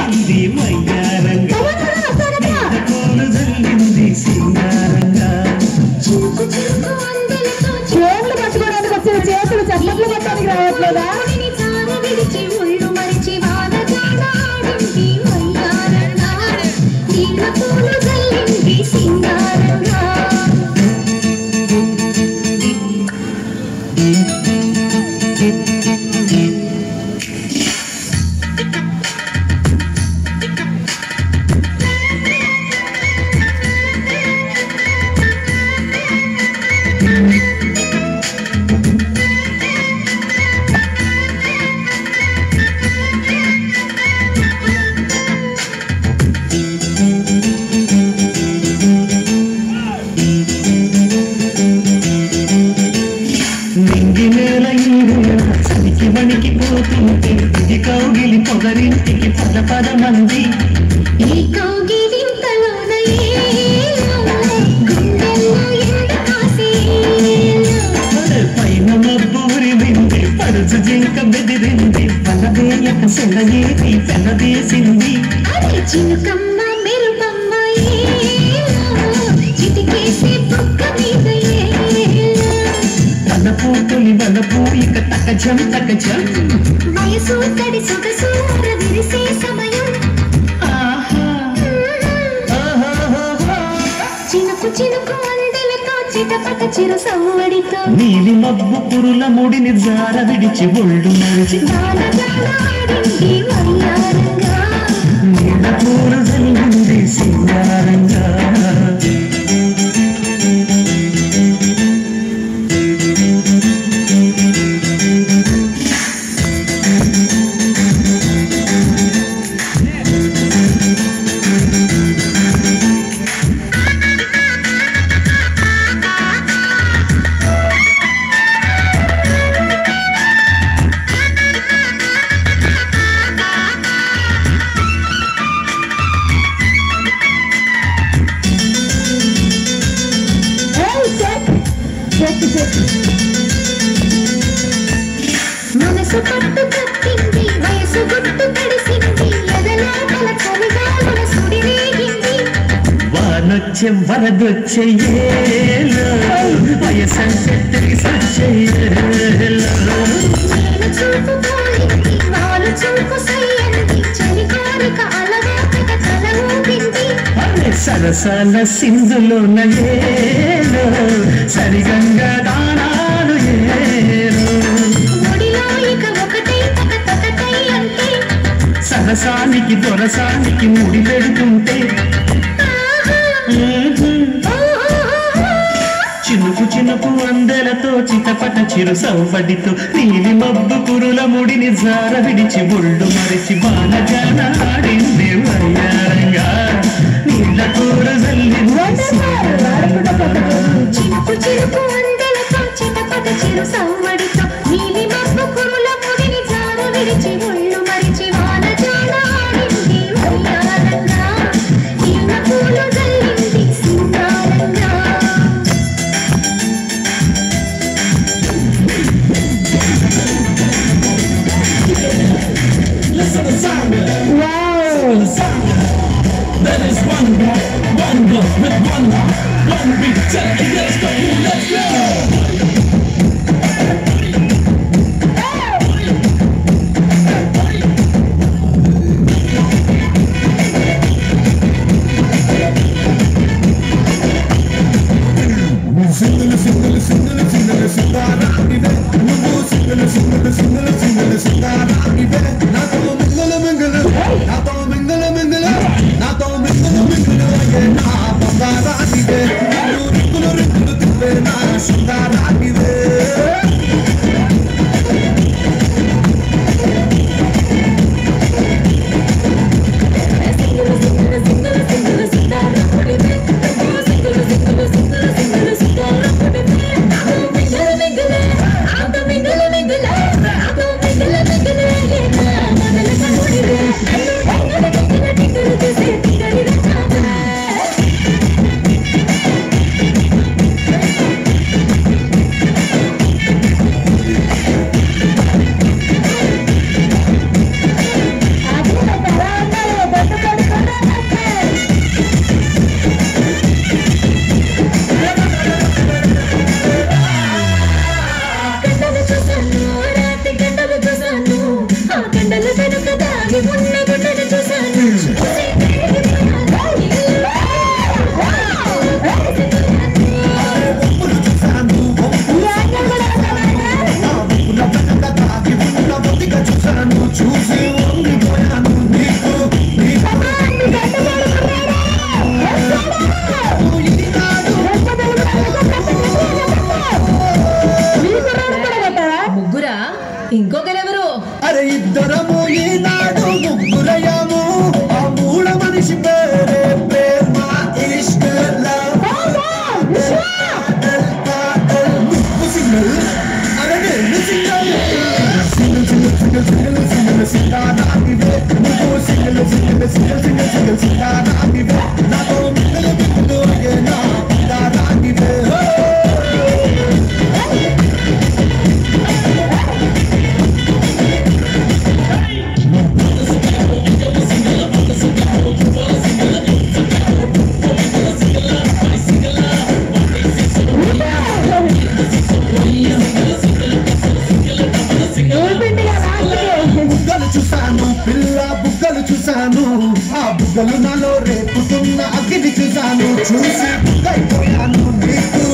ఆడింది వయ్యారంగా కోలు జల్లింది సింగారంగా చేతులు పట్టుకోవడానికి వచ్చిన చేతులు చప్పట్లు పట్టడానికి రావట్లేదా వణికిపోతుంటే ఇది కౌగిలి పొగరింటికి పద పద మంది ఈ కౌగిలింతలోన పైన మబ్బూరి వింది పరుచు జింక బెదిరింది పలవేయక సెలయేది పెనదేసింది చినుకమ్మ మెరుపమ్మ చిటికేసి పక్క మీద తలపూతులి వలపు ఇక తకజం తకజం వయసు తడి సొగసు విరిసే సమయం చినుకు చినుకు అందలతో చిటపట చిరు సవ్వడితో నీలి మబ్బు పురుల ముడిని జార విడిచి ఒళ్ళు మరిచి ఆడింది వయ్యారంగా నీళ్ళ పూలు జల్లింది సింగారంగా మనసు పట్టు కట్టింది వయసు గుట్టు తడిసింది ఎదలోపల చలిగాలుల సుడి రేగింది వానొచ్చే వరదొచ్చే వయసంటే తెలిసొచ్చే నేను చూపు పోయింది వాళ్ళు చూపు సయ్యంది చలి కోరిక అలవాటుగా తల ఊపింది సరసాల సింధులోన సరిగంగా దానాలు ఒడిలో ఇక ఒకటై తకతకటై అంటే సరసానికి దొరసానికి ముడి పెడుతుంటే చినుకు చినుకు అందెలతో చిటపట చిరు సవ్వడితో నీలి మబ్బు కురుల ముడిని జార విడిచి ఒళ్ళు మరిచి బాలజాన ఆడింది వయ్యారంగా నీళ్ళ కూర చినుకు చినుకు అందెలతో చిటపట చిరు సవ్వడితో నీలి మబ్బు కురుల ముడిని జార విడిచి ఒళ్ళు మరిచి వానజాన ఆడింది వయ్యారంగా నీళ్ళ పూలు జల్లింది సింగారంగా That is one guy, one girl with one heart, one beat. Let's go, let's go. Sundarati చూశాను ఆ బుగ్గలు నాలో రేపుతున్న అగ్గిని చూశాను చూసి అయిపోయాను నీకు